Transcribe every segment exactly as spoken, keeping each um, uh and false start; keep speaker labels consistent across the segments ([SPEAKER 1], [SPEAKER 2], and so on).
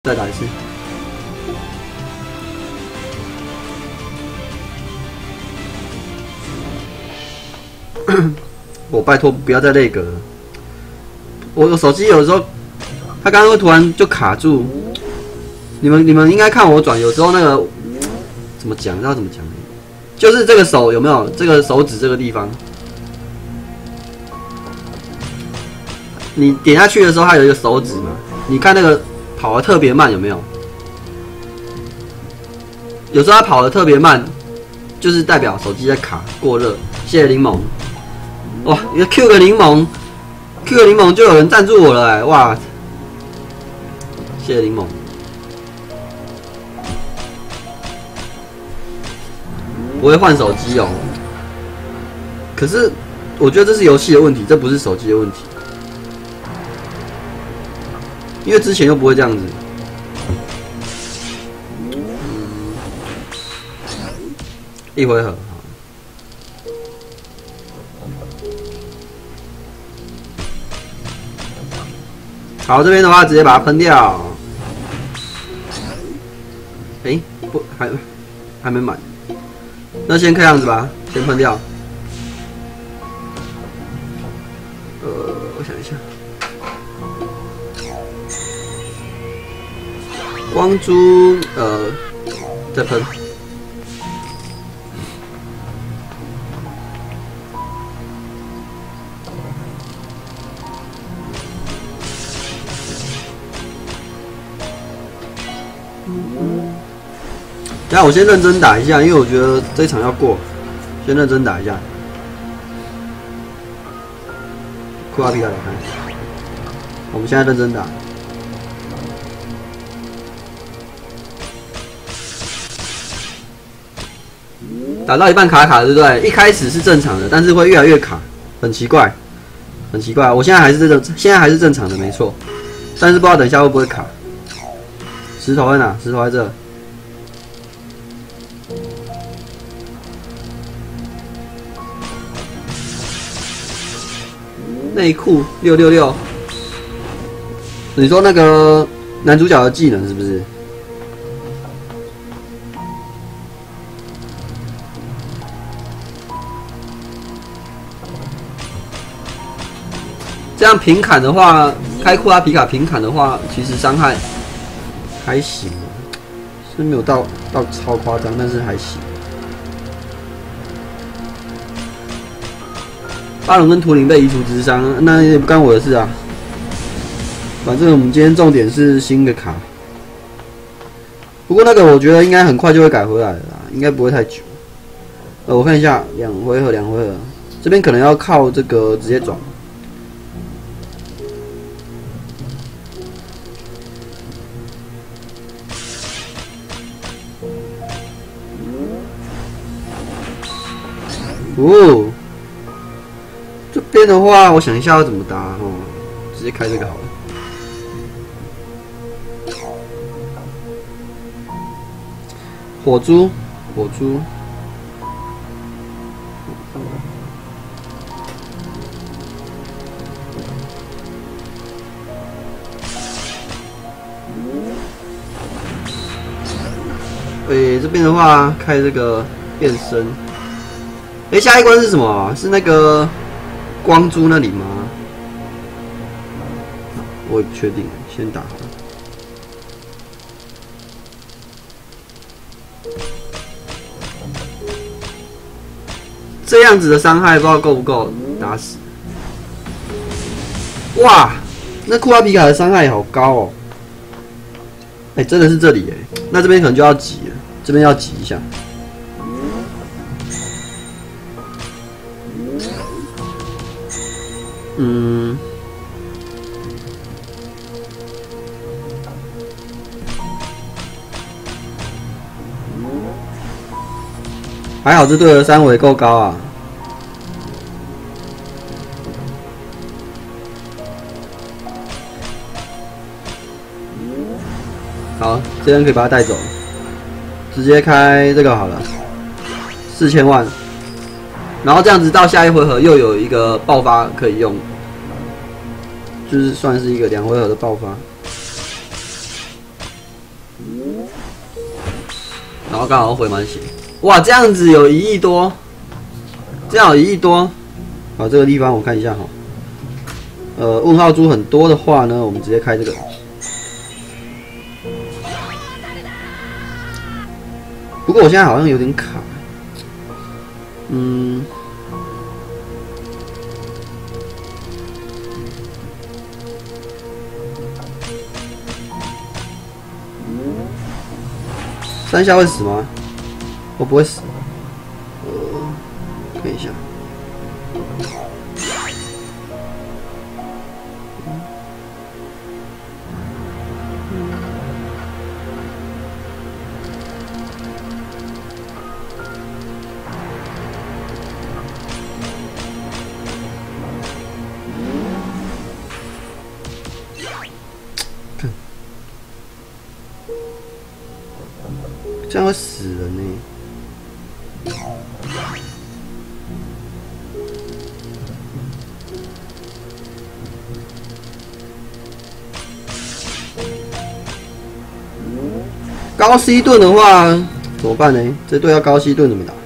[SPEAKER 1] 再打一次。我拜托不要再那个了。我我手机有时候，它刚刚会突然就卡住。你们你们应该看我转，有时候那个怎么讲？知道怎么讲？就是这个手有没有这个手指这个地方？你点下去的时候，它有一个手指嘛？你看那个跑得特别慢，有没有？有时候它跑得特别慢，就是代表手机在卡过热。谢谢柠檬。哇，一个 Q 个柠檬 ，Q 个柠檬就有人赞助我了哎、欸！哇，谢谢柠檬。我会换手机哦，可是我觉得这是游戏的问题，这不是手机的问题，因为之前又不会这样子。嗯，一回合。好，这边的话直接把它喷掉。哎、欸，不，还还没满，那先看样子吧，先喷掉。呃，我想一下，光珠，呃，再喷。那我先认真打一下，因为我觉得这一场要过，先认真打一下。库阿皮卡来看，我们现在认真打。打到一半卡卡，对不对？一开始是正常的，但是会越来越卡，很奇怪，很奇怪。我现在还是正，现在还是正常的，没错。但是不知道等一下会不会卡。石头在哪？石头在这。内裤六六六，你说那个男主角的技能是不是？这样平砍的话，开库拉皮卡平砍的话，其实伤害还行，是没有到到超夸张，但是还行。巴隆跟图灵被移除智商，那也不干我的事啊。反正我们今天重点是新的卡，不过那个我觉得应该很快就会改回来了啦，应该不会太久。呃，我看一下，两回合，两回合，这边可能要靠这个直接转。哦。这边的话，我想一下要怎么打哦，直接开这个好了。火珠，火珠。诶、欸，这边的话开这个变身。诶、欸，下一关是什么啊？是那个。光珠那里吗？我也不确定，先打好了。这样子的伤害不知道够不够打死。哇，那库拉皮卡的伤害好高哦！哎、欸，真的是这里哎，那这边可能就要挤了，这边要挤一下。嗯，还好这队的三围够高啊。好，这边可以把它带走，直接开这个好了，四千万。然后这样子到下一回合又有一个爆发可以用，就是算是一个两回合的爆发。 然后刚好回满血。哇，这样子有一亿多，这样有一亿多。好，这个地方我看一下哈。呃，问号珠很多的话呢，我们直接开这个。不过我现在好像有点卡。嗯。三下会死吗？我不会死。呃，看一下。这样会死人呢、欸。高 C 盾的话怎么办呢？这队要高 C 盾怎么打？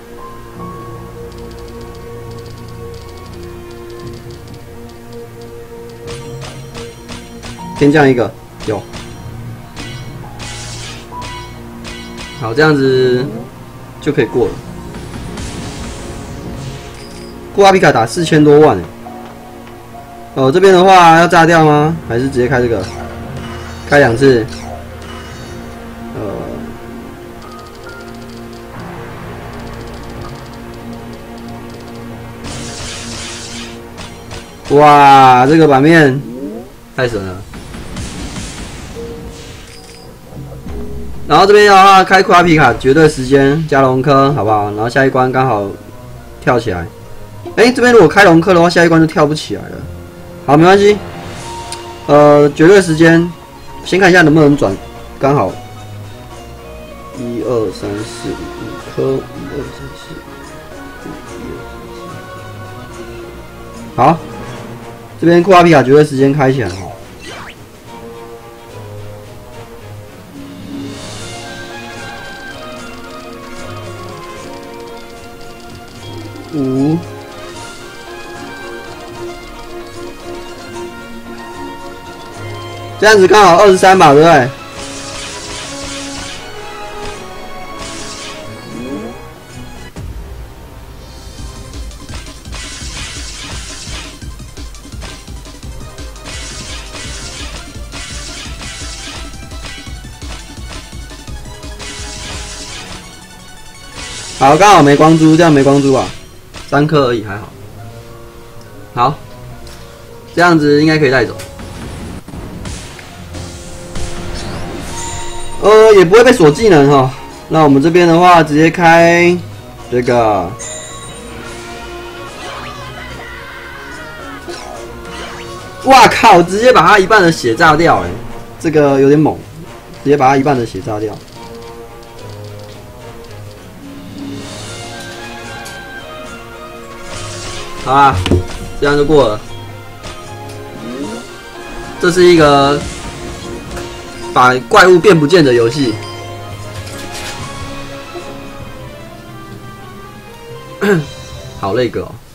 [SPEAKER 1] 天降一个有。好，这样子就可以过了。库阿皮卡打四千多万，哦，这边的话要炸掉吗？还是直接开这个？开两次。呃，哇，这个版面太神了。然后这边的话开库阿皮卡绝对时间加龙科，好不好？然后下一关刚好跳起来。哎、欸，这边如果开龙科的话，下一关就跳不起来了。好，没关系。呃，绝对时间，先看一下能不能转，刚好。一二三四五颗，一二三四五，一二三四。好，这边库阿皮卡绝对时间开起来了。五，这样子刚好二十三吧，对不对？好，刚好没光珠，这样没光珠啊。三颗而已，还好。好，这样子应该可以带走。呃，也不会被锁技能哈。那我们这边的话，直接开这个。哇靠！直接把他一半的血炸掉，哎，这个有点猛，直接把他一半的血炸掉。好啦，这样就过了。这是一个把怪物变不见的游戏。好那个哦。